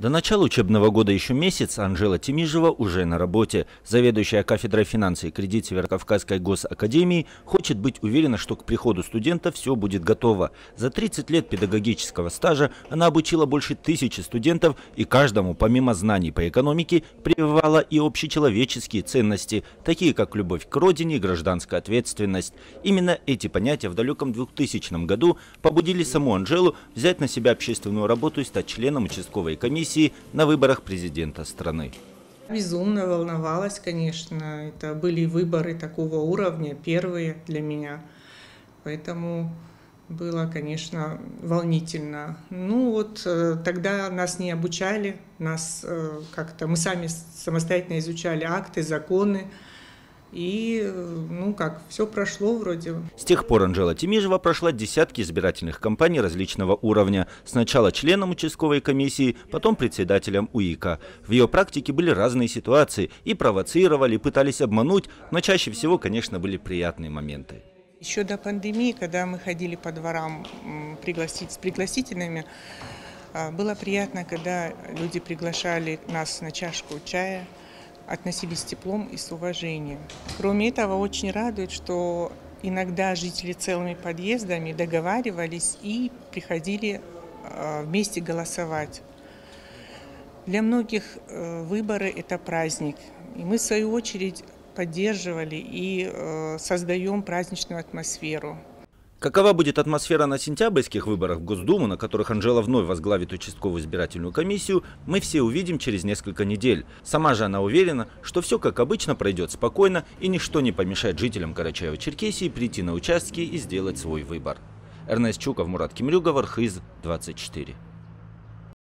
До начала учебного года еще месяц, а Анжела Тимижева уже на работе. Заведующая кафедрой финансы и кредит Северокавказской госакадемии хочет быть уверена, что к приходу студента все будет готово. За 30 лет педагогического стажа она обучила больше 1000 студентов, и каждому, помимо знаний по экономике, прививала и общечеловеческие ценности, такие как любовь к родине и гражданская ответственность. Именно эти понятия в далеком 2000 году побудили саму Анжелу взять на себя общественную работу и стать членом участковой комиссии на выборах президента страны. Безумно волновалась, конечно. Это были выборы такого уровня, первые для меня. Поэтому было, конечно, волнительно. Тогда нас не обучали, мы сами самостоятельно изучали акты, законы. И, все прошло вроде. С тех пор Анжела Тимижева прошла десятки избирательных кампаний различного уровня. Сначала членом участковой комиссии, потом председателем УИКа. В ее практике были разные ситуации. И провоцировали, и пытались обмануть, но чаще всего, конечно, были приятные моменты. Еще до пандемии, когда мы ходили по дворам с пригласительными, было приятно, когда люди приглашали нас на чашку чая, относились с теплом и с уважением. Кроме этого, очень радует, что иногда жители целыми подъездами договаривались и приходили вместе голосовать. Для многих выборы – это праздник. И мы, в свою очередь, поддерживали и создаем праздничную атмосферу. Какова будет атмосфера на сентябрьских выборах в Госдуму, на которых Анжела вновь возглавит участковую избирательную комиссию, мы все увидим через несколько недель. Сама же она уверена, что все как обычно пройдет спокойно и ничто не помешает жителям Карачаево-Черкесии прийти на участки и сделать свой выбор. Эрнест Чуков, Мурат Кемрюгов, Архыз, 24.